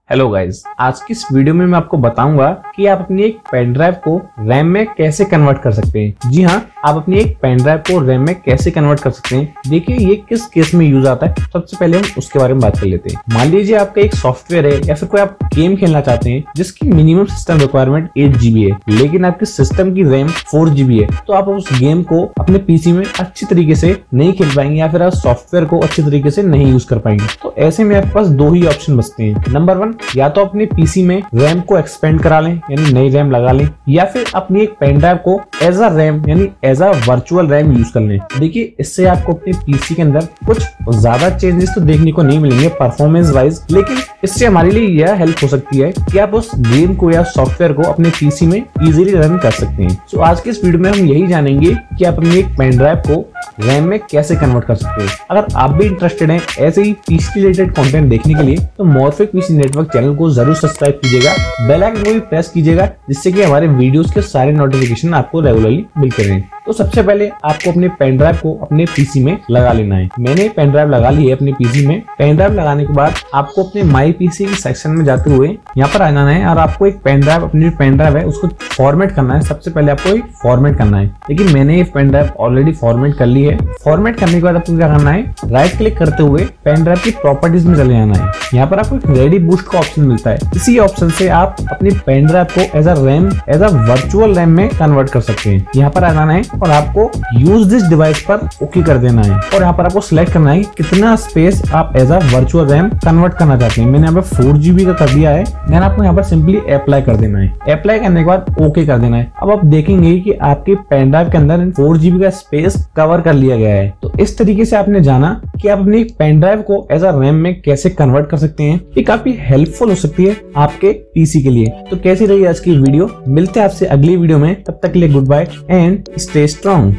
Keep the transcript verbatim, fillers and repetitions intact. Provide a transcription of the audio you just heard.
Hello guys, आज की इस वीडियो में मैं आपको बताऊंगा कि आप अपनी एक पेन ड्राइव को रैम में कैसे कन्वर्ट कर सकते हैं। जी हाँ, आप अपनी एक पेन ड्राइव को रैम में कैसे कन्वर्ट कर सकते हैं। देखिए ये किस केस में यूज आता है, सबसे पहले हम उसके बारे में बात कर लेते हैं। मान लीजिए आपका एक सॉफ्टवेयर है या फिर कोई आप गेम खेलना चाहते हैं जिसकी minimum system requirement eight GB है, लेकिन आपके सिस्टम की रैम फोर जीबी है, तो आप उस गेम को अपने पीसी में अच्छी तरीके से नहीं खेल पाएंगे या फिर आप सॉफ्टवेयर को अच्छी तरीके से नहीं यूज कर पाएंगे। तो ऐसे में आपके पास दो ही ऑप्शन बचते हैं। नंबर वन, या तो अपने पीसी में रैम को एक्सपेंड करा लें यानी नई रैम लगा लें, या फिर अपनी एक पेन ड्राइव को एज अ रैम यानी as a virtual RAM use कर लें। देखिए इससे आपको अपने पीसी के अंदर कुछ ज्यादा चेंजेस तो देखने को नहीं मिलेंगे परफॉर्मेंस वाइज, लेकिन इससे हमारे लिए यह हेल्प हो सकती है कि आप उस गेम को या सॉफ्टवेयर को अपने पीसी में इजीली रन कर सकते हैं। तो आज के इस वीडियो में हम यही जानेंगे कि आप अपनी एक पेन ड्राइव को रैम में कैसे कन्वर्ट कर सकते हैं। अगर आप भी इंटरेस्टेड हैं ऐसे ही पीसी रिलेटेड कंटेंट देखने के लिए तो मॉर्फिक पीसी नेटवर्क चैनल को जरूर सब्सक्राइब कीजिएगा, बेल आइकन को भी प्रेस कीजिएगा, जिससे कि हमारे वीडियोस के सारे नोटिफिकेशन आपको रेगुलरली मिलते रहें। तो सबसे पहले आपको अपने पेन ड्राइव को अपने पीसी में लगा लेना है। मैंने पेन ड्राइव लगा ली है अपने पीसी में। पेन ड्राइव लगाने के बाद आपको अपने माई पीसी के सेक्शन में जाते हुए यहाँ पर आ जाना है और आपको एक पेन ड्राइव अपनी पेन ड्राइव है उसको फॉर्मेट करना है। सबसे पहले आपको एक फॉर्मेट करना है, लेकिन मैंने ये पेन ड्राइव ऑलरेडी फॉर्मेट कर ली है। फॉर्मेट करने के बाद आपको क्या करना है, राइट क्लिक करते हुए पेन ड्राइव की प्रॉपर्टीज में चले जाना है। यहाँ पर आपको एक रेडी बूस्ट का ऑप्शन मिलता है। इसी ऑप्शन से आप अपनी पेन ड्राइव को as a RAM as a virtual RAM में कन्वर्ट कर सकते हैं। यहाँ पर आ जाना है और आपको यूज दिस डिवाइस पर ओके कर देना है और यहाँ पर आपको सिलेक्ट करना है कितना स्पेस आप as a virtual RAM convert करना चाहते हैं। मैंने यहाँ पर फोर जीबी का कर दिया है, देन आपको यहाँ पर सिंपली अप्लाई कर देना है। अप्लाई करने के बाद ओके कर देना है। अब आप देखेंगे कि आपके पेन ड्राइव के अंदर फोर जीबी का स्पेस कवर कर लिया गया है। तो इस तरीके से आपने जाना कि आप अपनी पेन ड्राइव को एज अ रैम में कैसे कन्वर्ट कर सकते हैं। ये काफी हेल्पफुल हो सकती है आपके पीसी के लिए। तो कैसी रही आज की वीडियो, मिलते हैं आपसे अगली वीडियो में, तब तक के लिए goodbye and stay strong.